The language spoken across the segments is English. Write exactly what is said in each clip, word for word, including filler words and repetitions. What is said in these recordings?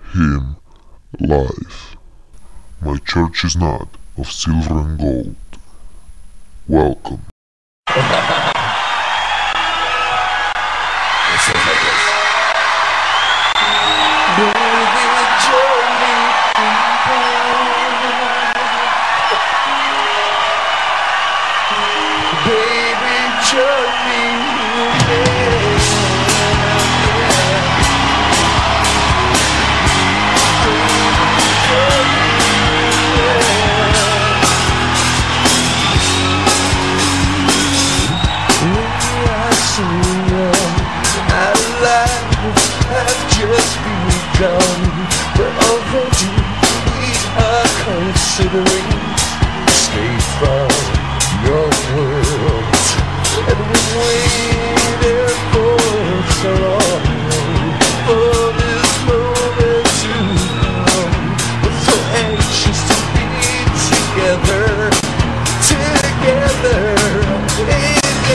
him life. My church is not of silver and gold. Welcome. But already we are considering escape from your world, and we've waited for so long for this moment to come. We're so anxious to be together, together again.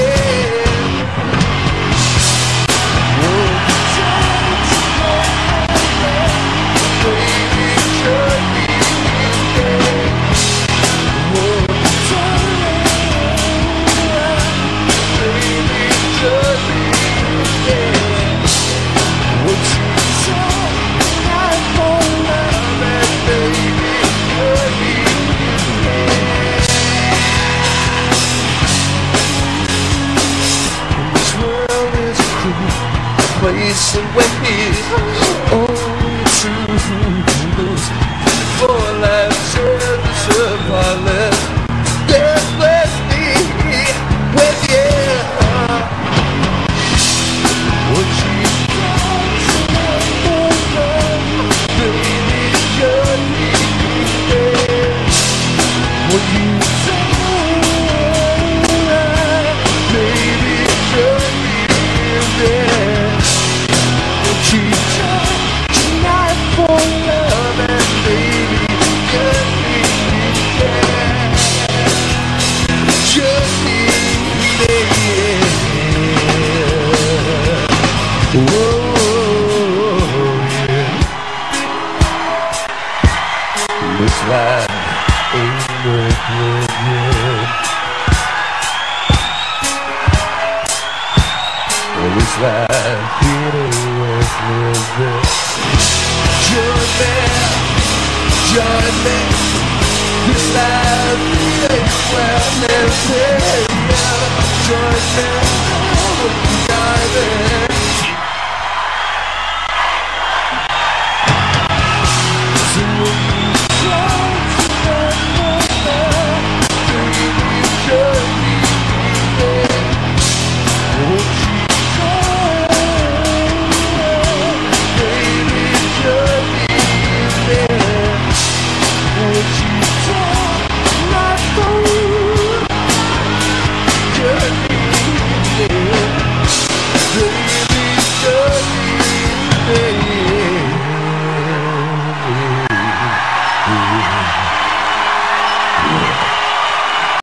Place and when he's only to lose for life's ends upon left. Yes, let me with you. What you baby, you're there. What you baby, you're there. Tonight for love and baby, just need it. Just need it. Whoa, yeah. This life ain't worth living. Well, this life ain't worth living.